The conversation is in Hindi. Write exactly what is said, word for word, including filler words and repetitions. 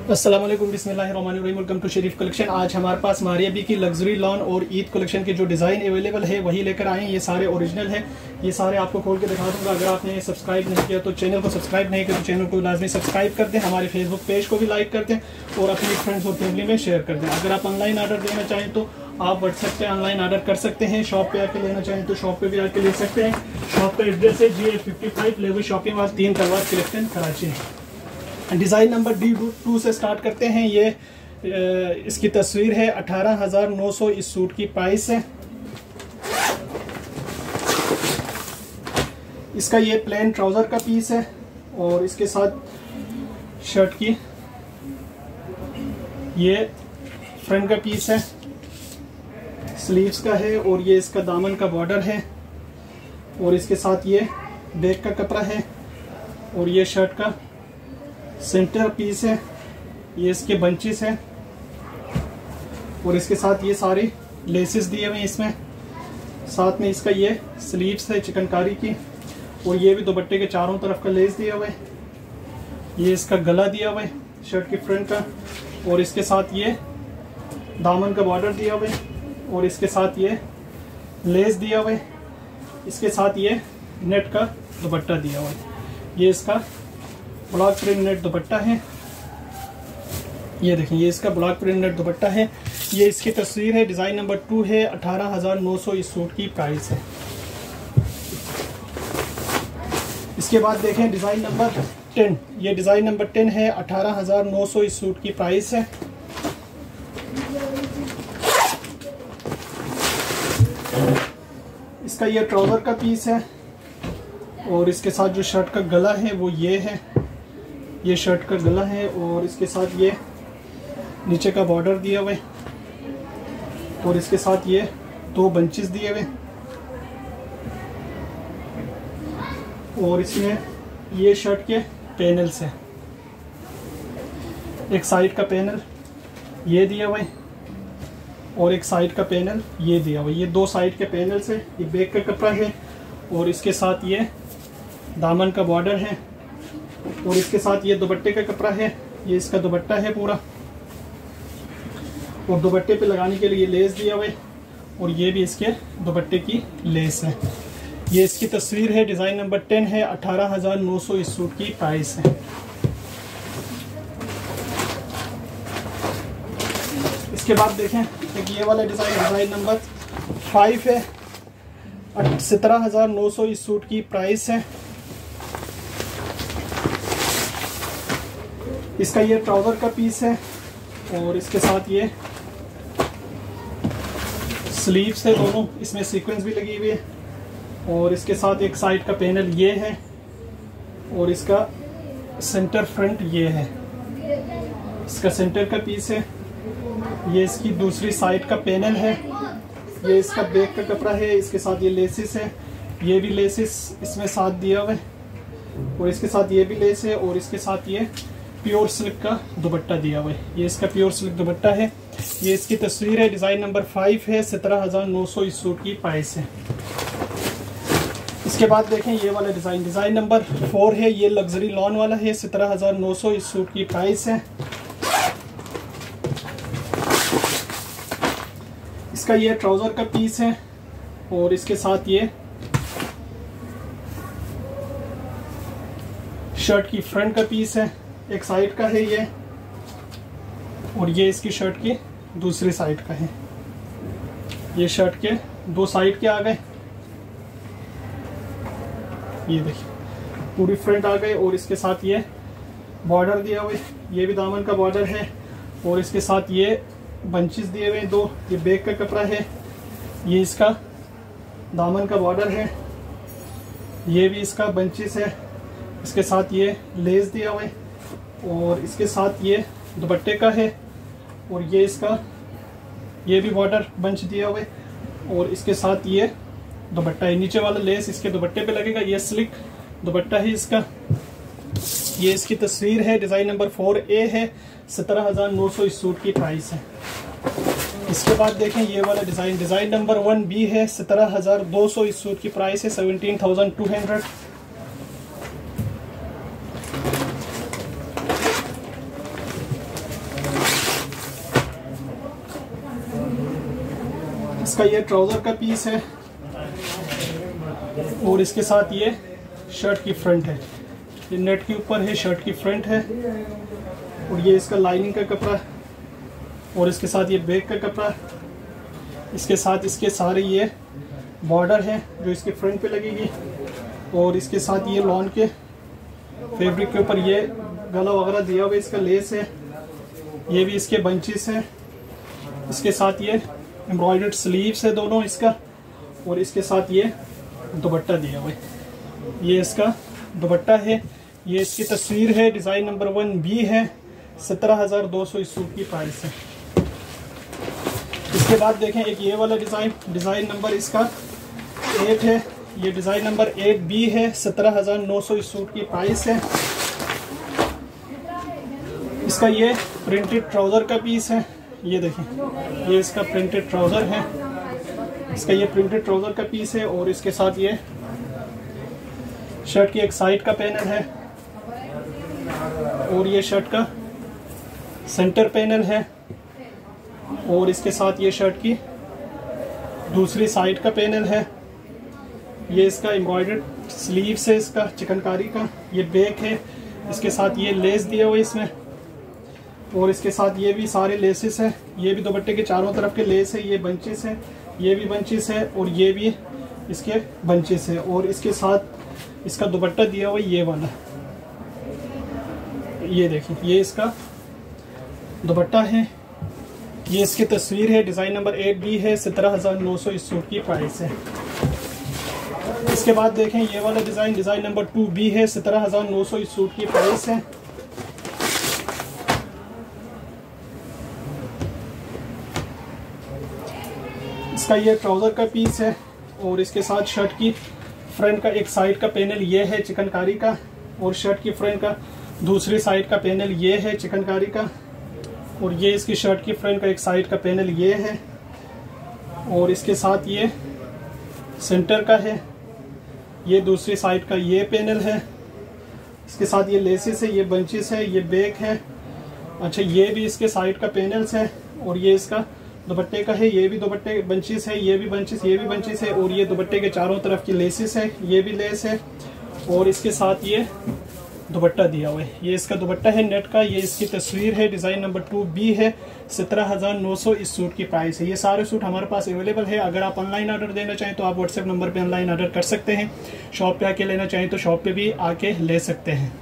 अस्सलाम वालेकुम, बिस्मिल्लाहिर्रहमानिर्रहीम। Welcome to Sharif collection. आज हमारे पास मारिया बी की लग्जरी लॉन और ईद कलेक्शन के जो डिज़ाइन अवेलेबल है वही लेकर आए हैं। ये सारे ओरिजिनल है, ये सारे आपको खोल के दिखा दूंगा। अगर आपने सब्सक्राइब नहीं किया तो चैनल को सब्सक्राइब नहीं किया तो चैनल को लाजमी सब्सक्राइब कर दें, हमारे फेसबुक पेज को भी लाइक कर दें और अपनी फ्रेंड्स और फैमिली में शेयर कर दें। अगर आप ऑनलाइन ऑर्डर देना चाहें तो आप व्हाट्सएप पे ऑनलाइन ऑर्डर कर सकते हैं। शॉप पे आके लेना चाहें तो शॉप पे भी आके ले सकते हैं। शॉप का एड्रेस है जी A fifty five Levy shopping mall, तीन Talwar collection, Karachi. Design number D two से स्टार्ट करते हैं। ये इसकी तस्वीर है, अठारह हजार नौ सौ इस सूट की प्राइस है। इसका ये प्लेन ट्राउजर का पीस है और इसके साथ शर्ट की ये फ्रंट का पीस है, स्लीव्स का है और ये इसका दामन का बॉर्डर है और इसके साथ ये बैक का कपड़ा है और ये शर्ट का सेंटर पीस है। ये इसके बंचेस है और इसके साथ ये सारे लेसेस दिए हुए हैं इसमें। साथ में इसका ये स्लीव्स है चिकनकारी की और ये भी दुपट्टे के चारों तरफ का लेस दिया हुआ है। ये इसका गला दिया हुआ है शर्ट की फ्रंट का और इसके साथ ये दामन का बॉर्डर दिया हुआ है और इसके साथ ये लेस दिया हुआ है। इसके साथ ये नेट का दुपट्टा दिया हुआ है। ये इसका ब्लॉक प्रिंट नेट दुपट्टा है। ये देखें, ये इसका ब्लॉक प्रिंट नेट दुपट्टा है। ये इसकी तस्वीर है, डिज़ाइन नंबर टू है, अठारह हजार नौ सौ इस सूट की प्राइस है। इसके बाद देखें डिज़ाइन नंबर टेन। ये डिज़ाइन नंबर टेन है, अठारह हजार नौ सौ इस सूट की प्राइस है। इसका ये ट्राउजर का पीस है और इसके साथ जो शर्ट का गला है वो ये है। ये शर्ट का गला है और इसके साथ ये नीचे का बॉर्डर दिया हुआ है और इसके साथ ये दो बंचेस दिए हुए और इसमें ये शर्ट के पैनल्स हैं। एक साइड का पैनल ये दिया हुआ है और एक साइड का पैनल ये दिया हुआ है। ये दो साइड के पैनल्स है। ये बैक का कपड़ा है और इसके साथ ये दामन का बॉर्डर है और इसके साथ ये दुपट्टे का कपड़ा है। ये इसका दुपट्टा है पूरा और दुपट्टे पे लगाने के लिए लेस दिया हुआ है और ये भी इसके दुपट्टे की लेस है। ये इसकी तस्वीर है, डिज़ाइन नंबर टेन है, अठारह हजार नौ सौ इस सूट की प्राइस है। इसके बाद देखें एक ये वाला डिज़ाइन, डिज़ाइन नंबर फाइव है, सत्रह हजार नौ सौ इस सूट की प्राइस है। इसका ये ट्राउजर का पीस है और इसके साथ ये स्लीव्स है दोनों, इसमें सीक्वेंस भी लगी हुई है और इसके साथ एक साइड का पैनल ये है और इसका सेंटर फ्रंट ये है। इसका सेंटर का पीस है। ये इसकी दूसरी साइड का पैनल है। ये इसका बैक का कपड़ा है। इसके साथ ये लेसिस है, ये भी लेसिस इसमें साथ दिया हुआ है और इसके साथ ये भी लेस है और इसके साथ ये प्योर सिल्क का दुपट्टा दिया हुआ है। ये इसका प्योर सिल्क दुपट्टा है। ये इसकी तस्वीर है, डिज़ाइन नंबर फाइव है, सत्रह हजार नौ सौ इस सूट की प्राइस है। इसके बाद देखें ये वाला डिज़ाइन, डिज़ाइन नंबर फोर है। ये लग्जरी लॉन वाला है, सत्रह हजार नौ सौ इस सूट की प्राइस है। इसका ये ट्राउजर का पीस है और इसके साथ ये शर्ट की फ्रंट का पीस है। एक साइड का है ये और ये इसकी शर्ट की दूसरी साइड का है। ये शर्ट के दो साइड के आ गए, ये देखिए पूरी फ्रंट आ गए और इसके साथ ये बॉर्डर दिया हुआ है। ये भी दामन का बॉर्डर है और इसके साथ ये बंचेस दिए हुए दो। ये बैक का कपड़ा है। ये इसका दामन का बॉर्डर है। ये भी इसका बंचेस है। इसके साथ ये लेस दिया हुआ है और इसके साथ ये दुपट्टे का है और ये इसका ये भी बॉर्डर बंच दिया हुआ है और इसके साथ ये दुपट्टा है। नीचे वाला लेस इसके दुपट्टे पे लगेगा। ये स्लिक दुपट्टा है इसका। ये इसकी तस्वीर है, डिज़ाइन नंबर फोर ए है, सत्रह हजार नौ सौ इस सूट की प्राइस है। इसके बाद देखें ये वाला design, design number one B है, सत्रह हजार दो सौ इस सूट की प्राइस है, सेवनटीन थाउजेंड टू हंड्रेड। इसका ये ट्राउज़र का पीस है और इसके साथ ये शर्ट की फ्रंट है। ये नेट के ऊपर है, शर्ट की फ्रंट है और ये इसका लाइनिंग का कपड़ा और इसके साथ ये बैक का कपड़ा। इसके साथ इसके सारे ये बॉर्डर है जो इसके फ्रंट पे लगेगी और इसके साथ ये लॉन के फैब्रिक के ऊपर ये गला वगैरह दिया हुआ, इसका लेस है, ये भी इसके बंचेस है। इसके साथ ये एम्ब्रॉयडर्ड स्लीव्स है दोनों इसका और इसके साथ ये दुपट्टा दिया हुआ है। ये इसका दुपट्टा है, ये इसकी तस्वीर है, डिज़ाइन नंबर वन बी है, सत्रह हज़ार दो सौ इस सूट की प्राइस है। इसके बाद देखें एक ये वाला डिज़ाइन, डिज़ाइन नंबर इसका एट है, ये डिज़ाइन नंबर एट बी है, सत्रह हज़ार नौ सौ इस सूट की प्राइस है। इसका ये प्रिंटेड ट्राउज़र का पीस है, ये देखें ये इसका प्रिंटेड ट्राउज़र है, इसका ये प्रिंटेड ट्राउज़र का पीस है और इसके साथ ये शर्ट की एक साइड का पैनल है और ये शर्ट का सेंटर पैनल है और इसके साथ ये शर्ट की दूसरी साइड का पैनल है। ये इसका एम्ब्रॉयडर्ड स्लीव्स है, इसका चिकनकारी का, ये बैक है, इसके साथ ये लेस दिया हुआ है इसमें और इसके साथ ये भी सारे लेसेस है, ये भी दुपट्टे के चारों तरफ के लेस है, ये बंचेस है, ये भी बंचेस है और ये भी इसके बंचेस है और इसके साथ इसका दुपट्टा दिया हुआ ये वाला, ये देखिए ये इसका दुपट्टा है, ये इसकी तस्वीर है, डिज़ाइन नंबर एट बी है, सत्रह हज़ार नौ सौ इस सूट की प्राइस है। इसके बाद देखें ये वाला design, design number two B है, सत्रह हज़ार नौ सौ इस सूट की प्राइस है। इसका ये ट्राउज़र का पीस है और इसके साथ शर्ट की फ्रंट का एक साइड का पैनल ये है चिकनकारी का और शर्ट की फ्रंट का दूसरी साइड का पैनल ये है चिकनकारी का और ये इसकी शर्ट की फ्रंट का एक साइड का पैनल ये है और इसके साथ ये सेंटर का है, ये दूसरी साइड का ये पैनल है। इसके साथ ये लेसेस है, ये बंचेस है, ये बैक है। अच्छा ये भी इसके साइड का पैनल्स है और ये इसका दुपट्टे का है, ये भी दुपट्टे बंचेस है, ये भी बंचेस, ये भी बंचेस है और ये दुपट्टे के चारों तरफ की लेसेस है, ये भी लेस है और इसके साथ ये दुपट्टा दिया हुआ है। ये इसका दुपट्टा है नेट का, ये इसकी तस्वीर है, डिज़ाइन नंबर टू बी है, सत्रह हज़ार नौ सौ इस सूट की प्राइस है। ये सारे सूट हमारे पास अवेलेबल है। अगर आप ऑनलाइन ऑर्डर देना चाहें तो आप व्हाट्सएप नंबर पे ऑनलाइन ऑर्डर कर सकते हैं। शॉप पे आके लेना चाहें तो शॉप पे भी आके ले सकते हैं।